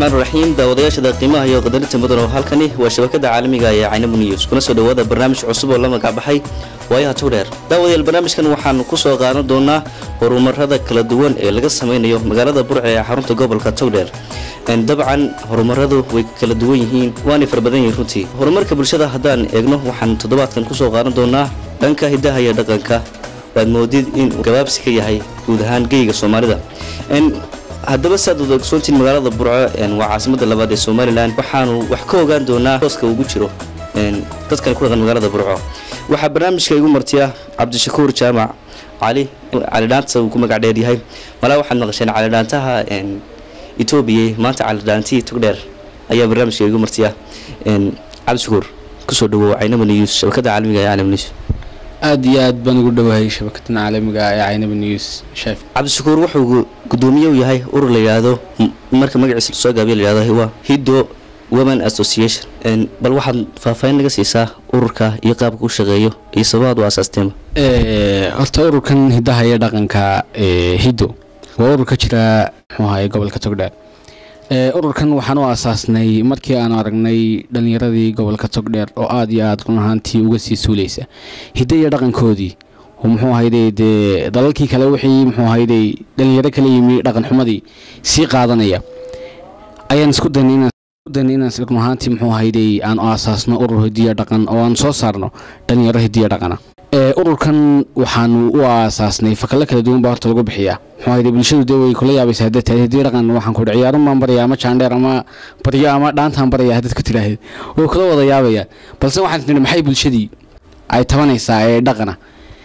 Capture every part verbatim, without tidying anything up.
الرحمن الرحيم داودياشada qiimaha iyo qadarinta mudan oo halkani waa shabakada caalamiga ah ee Aynaba News kuna soo dhawaada barnaamij cusub oo la magac baxay waayaha Togdheer daawadayaal barnaamijkan waxaan ku soo qaadan doonaa horumarada kala duwan ee laga sameeyo magaalada Burco ee xarunta gobolka Togdheer in dabcan horumaradu way kala duwan yihiin waana farbadan yihiin runtii horumarka bulshada hadaan eegno waxaan toddobaadkan ku soo qaadan doonaa dhanka hidaha iyo dhaqanka waad moodid in gabaabsi ka yahay guud ahaan geeyga Soomaalida in haddaba saadad ogsoontiin magaalada Burco ee waa caasimadda labaad ee Soomaaliland waxaanu wax ka ogaan doonaa hooska ugu jiro in dadkan ku dhaqan magaalada Burco waxa barnaamijka igu martiya Cabdishakuur Jaamac Ali Ali Dhaanta uu ku magac dheer yahay wala waxaan naqshan Ali Dhaantaha in Itoobiya maanta Ali Dhaantii Togdheer ayaa barnaamijka igu martiya in Cabdishakuur ku soo dhawow Aynaba News shabakada caalamiga ee Aynaba News aad iyo aad baan ugu dhawahay shabakada caalamiga ee Aynaba News Chef Cabdishakuur wuxuu gudoomiye u yahay urur la yiraahdo marka magaciisa soo gaabiyo la yiraahdo waa Hiddo Women Association in bal waxaad faahfaahin naga siisaa ururka iyo qaabka uu shaqeeyo iyo sababta uu aasaasteema ee horta ururkan hidaha iyo dhaqanka ee Hiddo waa urur ka jira muxuu gobolka Togdheer ee ururkan waxaan u aasaasnay markii aan aragnay dhalinyaradii gobolka Togdheer oo aad iyo aad run ahaantii uga sii suuleysa hidaha iyo dhaqankoodii muxuu ahaayay dalalkii kale wixii muxuu ahaayay dhalinyaro kale yimi dhaqan xumadii si qaadanaya ayaan isku daynayna daynayna run ahaantii muxuu ahaayay aan aasaasno urur hidaha dhaqan oo aan soo saarno dhalinyaro hidaha dhaqana ee ururkan waxaan u aasaasnay fakala kala duwan baa horta lagu bixiyaa muxuu ahaayay bulshadu way kula yaabaysaa dadka hidaha dhaqan waxaan ku ciyaaro ma bariyaa ama jaandheer ama bariyo ama dhaantaan bariyaa dadka tiraahay oo kala wada yaabaya balse waxaan tidhi maxay bulshadii ay tabanaysaa ee dhaqana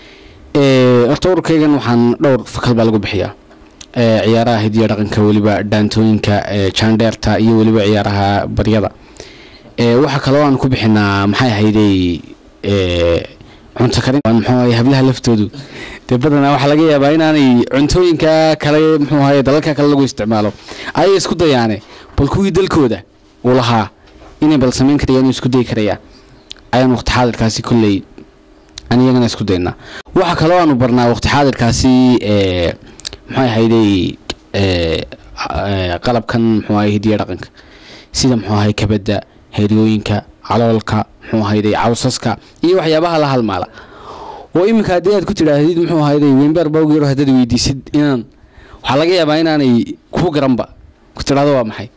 ee horta ururkaygan waxaan dhowr fakal baa lagu bixiyaa ee ciyaaraha hidaha dhaqanka waliba dhaantooyinka ee jaandheerta iyo waliba ciyaaraha bariyada ee waxa kale oo aan ku bixinaa maxay ahaydey ee cunto karin muxuu ahaayay hablaha laftoodu dibadana waxa laga yaabaa inaanay cuntooyinka kale muxuu ahaayay dalalka kale lagu isticmaalo ay isku dayaane bal kuwii dalkooda uu lahaa inay bal sameyn karayaan isku day karayaan ayaan waqti xaadirkaasi kulley anigana isku dayna waxa kale oo aanu barnaa waqti xaadirkaasi ee maxay ahaydey ee qalabkan muxuu ahaayay hidaha dhaqanka sida muxuu ahaayay kabada heeriyooyinka caloolka muxuu ahaayay cawsaska iyo waxyaabaha la halmaala oo iminka hadii aad ku tiraahdid muxuu ahaayay weynbar bawgeero hadad weydiisid inaan waxa laga yaabaa inaanay ku garanba ku tiraado waa maxay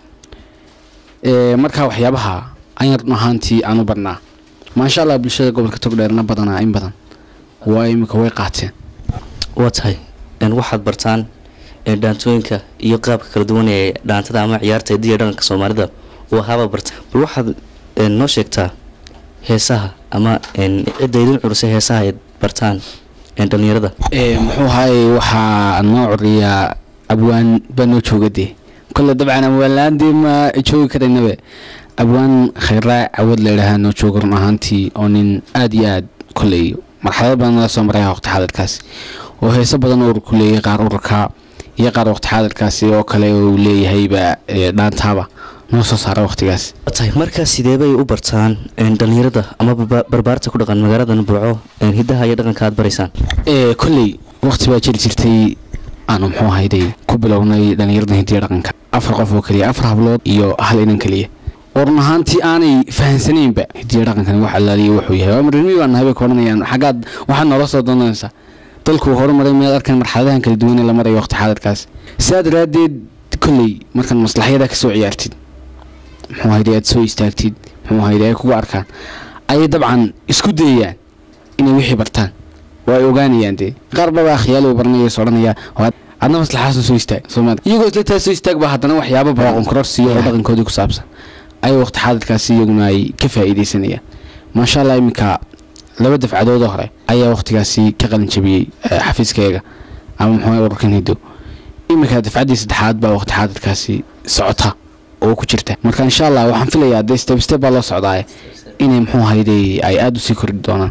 ee marka waxyaabaha ayaan ahaantii aanu barnaa ma sha Allah bulshada gobolka Togdheerna badana in badan waa imika way qaateen watahay in waxaad bartaan ee dhaantooyinka iyo qaabka kala duwan ee dhaantada ama ciyaarta hidaha dhaqanka Soomaalida oo haba bartaan bal waxaad noo sheegtaa heesaha ama in ciidaydin curusay heesaha ay bartaan in dhalinyarada ee muxuu ahaayay waxa noo curiya abwaan bano joogade kullu dabcan abwaanlaandii ma joogi karaynabe abwaan khayra awad leeyahay noo joogo run ahaantii oo nin aad iyo aad kulay marxalad badan la soo maray waqti xaadirkaas oo heeso badan oo ku leeyahay qaar ururka iyo qaar waqti xaadirkaas oo kale oo leeyahay ba dhaantaaba noo soo saaray waqtigaas tahay marka sidee bay u bartaan in dhalinyarada ama barbaarta ku dhaqan magaalada Burco in hidaha iyo dhaqanka aad baraysaan ee kulay waqti baa jiri jirtay aan muxuu ahaayay ku bilownay dhalinyarada hidaha dhaqanka afar qof oo kaliya afar hablood iyo hal inan kaliya ورن هانتي أنا فهنسنين بقى هدي رقم كان واحد اللي وحويها ومرني وأنا هبي كورنا يعني حاجات واحد نرصد دونا نسا تلكو هرم مرة ما أركن مرحلة كل دوين إلا مرة وقت حاضر كاس ساد ردي كلي مركن مصلحية ذاك سوء عيارتي مو هيدا تسوي استاكتيد مو هيدا كو أركان أي طبعا إسكودي يعني إني وحي برتان ويوغاني يعني غربة وخيال وبرنية صورنية عندنا مصلحة سوء استاك سومات يقول لك سوء استاك بحضنا وحيابه بقى كرسي ودقن كودي كسابسا أي وقت حادث يومنا كفاية سنية ما شاء الله يمكا لو دفع عدو ظهره أي وقت كاسي كغلن شبي حفيز كيغا أما محوي وركن هيدو يمكا دفع دي سدحات با وقت حادث كاسي سعوتها أو كجرته مركا إن شاء الله وحن في ليا دي ستيب ستيب الله سعوداي إني محو هيدي أي آدو سيكور دونا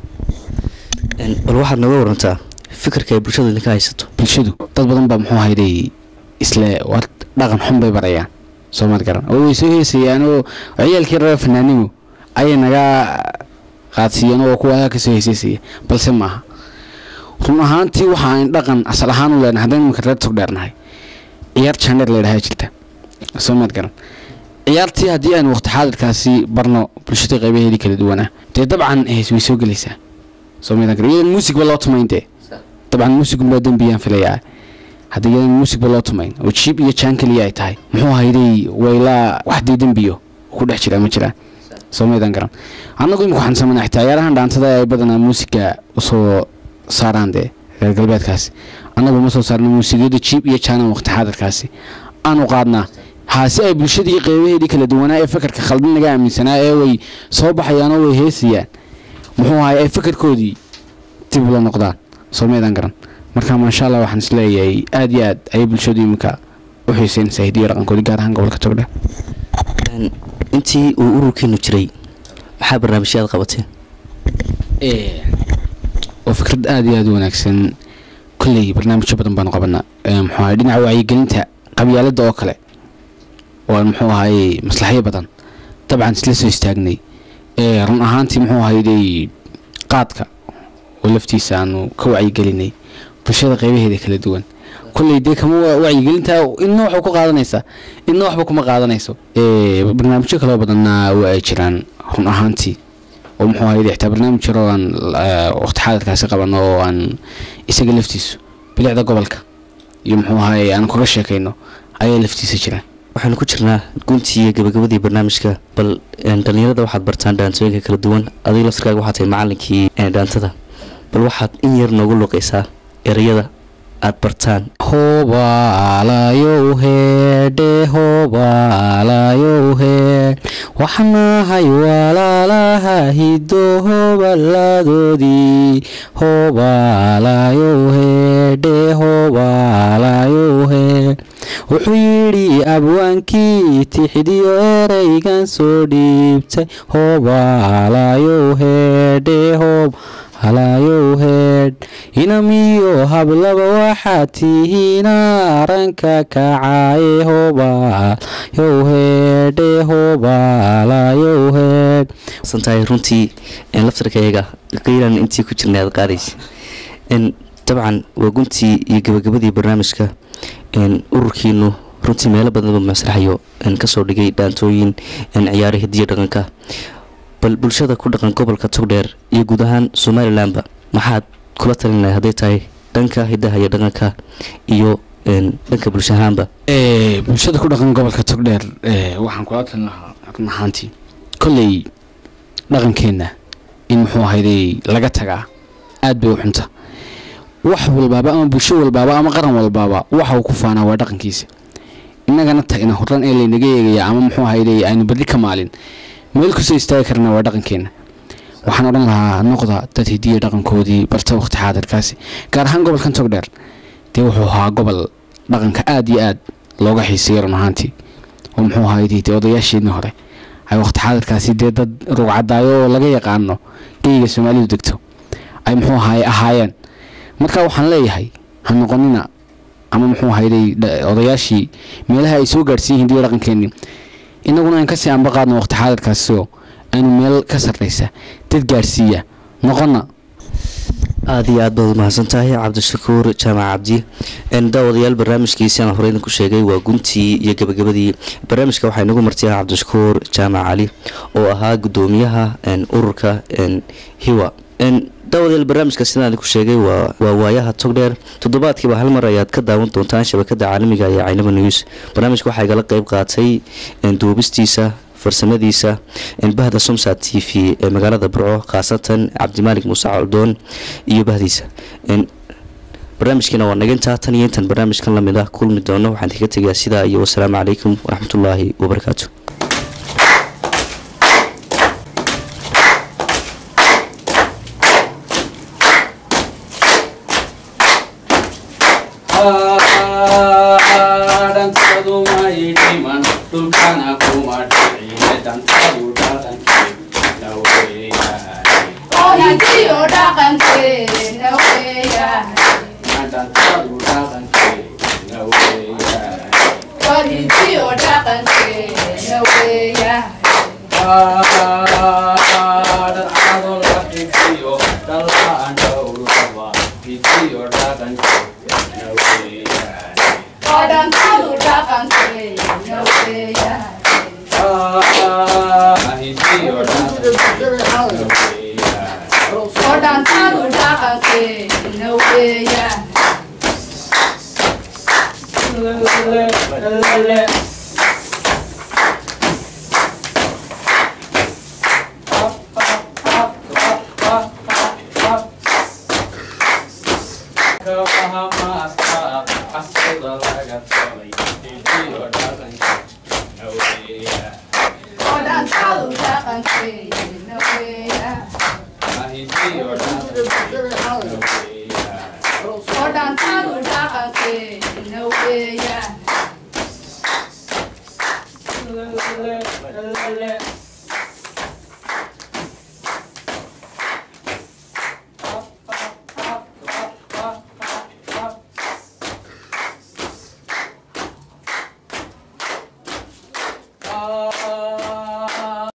الواحد نور أنت فكر كي برشاد اللي كايستو برشادو تضبطن با محو هيدي إسلا وقت رقم حنبي بريان سومر كران أو يسوي سيانو عيال كير فنانيو أي نجا قاتسيانو وكوا كسوي سيسي بل سماها هم هانتي وحين رقم أصلحانو لأن هذين مكررت تقدرنا هاي عيار شندر ليه هاي جلته soomaad garan ciyaartii haddii aan waqti xaadirkaasi barno bulshada qaybaheedii kala duwanaa dee dabcan hees way soo gelaysaa soomaad garan iyadan muusigba loo tumayntee dabcan muusigunbaa dembiyaan filayaa haddii iyadan muusigba loo tumayn oo jiib iyo jaan keliya ay tahay muxuu hayday waylaa waxdii dembiyo ku dhex jiraa ma jiraan soomaydaan garan annagu imika waxaan sameynaa xitaa ciyaarahan dhaantada ay badanaa muusiga usoo saaraan dee reer galbeedkaasi annagu ma soo saarna muusigiyada jiib iyo jaanan waqti xaadirkaasi aanu qaadnaa haasi ay bulshadii qaybaheedii kala duwanaa ee fakarka khaldan naga aaminsanaa ee way soo baxayaanoo way heesayaan muxuu ahay ay fakarkoodii dib ula noqdaan soomaydaan garan marka maasha allah waxaan isleeyahay aad iyo aad ayay bulshadu iminka u xiiseynaysaa hidiyo dhaqankoodii gaar ahaan gobolka togdheer intii uu ururkiinu jiray maxaa barnaamijyaad qabateen waa fikrad aad iyo aad u wanaagsan kolley barnaamijyo badan baanu qabanaa muxuu ahay dhinaca wacyigelinta qabyaaladda oo kale waa muxuu ahaayey maslaxyo badan dabcan isla soo istaagnay run ahaantii muxuu ahayday qaadka oo laftiisa aanu ka wacyigelinay bulshada qaybaheeda kala duwan kolley dee kama wacyigelinta inna waxba ku qaadanaysaa inna waxba kuma qaadanayso barnaamijyo kaloo badanna waa ay jiraan run ahaantii oo muxuu ahayday xitaa barnaamij yaroo aan waqti xaadirkaasi qabano oo aan isaga laftiisu bilicda gobolka iyo muxuu ahaayey aan kaga sheekayno ayaa laftiisa jiraan waxaanu ku jirnaa guntii iyo gabagabadii barnaamijka bal dhalinyarada waxaad bartaan dhaantooyinka kala duwan adiga laftirkaaga waxaa tahay macalinkii dhaantada bal waxaad in yar noogu luqaysaa erayada aad bartaan hobaalayow heedhe hobaalayow heedh waxnahay walaalaha hiddo hobaladoodii hobaalayow heedhe hobaalayow heedh wuxuu yidhi abwaankii tixdiyo eraygan soo dhiibtay hobaalayow heedhe hob halayow heedh inamiyo hablaba waxaad tihiin aranka kacaaye hobaalayow heedhe hobaalayow heedh santahay runtii laftarkayaga qiilan intii ku jirnay aad qaadaysa dabcan waa guntii iyo gabagabadii barnaamijka ururkiinu runtii meelo badanba masraxayo kasoo dhigay dhaantooyin ciyaaro hidiyo dhaqanka bal bulshada ku dhaqan gobolka togdheer iyo guud ahaan somalilanba maxaad kula talin lahay hadday tahay dhanka hidaha iyo dhaqanka iyo dhanka bulsho ahaanba bulshada ku dhaqan gobolka togdheer waxaan kula talin lahaa run ahaantii kolley dhaqankeenna in muxuu ahayday laga tagaa aad bay u xunta wax walbaaba ama bulsho walbaaba ama qaran walbaaba waxa uu ku faanaa waa dhaqankiisa innagana tagna horran ee laynaga eegaya ama muxuu ahayday aynu berri ka maalin meel kusoo istaagi karna waa dhaqankeena waxaan odhan lahaa noqda dad hidiya dhaqankoodii barta waqti xaadirkaasi gaar ahaan gobolkan togdheer dee wuxuu ahaa gobol dhaqanka aad iyo aad looga xiisayay run ahaantii oo muxuu ahayday dee odayaasheedna hore ay waqti xaadirkaasi dee dad rugcadaayo oo laga yaqaano geyga soomaalidu degto ay muxuu ahaay ahaayeen marka waxaan leeyahay ha noqonina ama muxuu ahayday odayaashii meelaha ay soo gaadhsiin hidiya dhaqankeenii inaguna aan kasii anba qaadno waqti xaadirkaasoo aanu meel ka sarraysa dad gaadhsiiya noqona aad iyo aad baad umahadsan tahay cabdishakuur jaamac cabdi daawadayaal barnaamijkiisi aan horey idinku sheegay waa guntii iyo gabagabadii barnaamijka waxaa inagu martay cabdishakuur jaamac cali oo ahaa guddoomiyaha ururka hiwa daawadayaal barnaamijka sidaan idinku sheegay waa waa waayaha togdheer toddobaadkiiba hal mar ayaad ka daawan doontaan shabakada caalamiga ee caynaba news barnaamijka waxaa igala qayb qaatay duubistiisa farsamadiisa bahda somsa t v ee magaalada burco khaasatan cabdimaalik muuse caldoon iyo bahdiisa barnaamijkiina waa nagintaa tan iyo intan barnaamijkan lamid ah kulmi doono waxaan kaga tegayaa sidaa iyo wasalaamu calaykum waraxmatullaahi wabarakaatu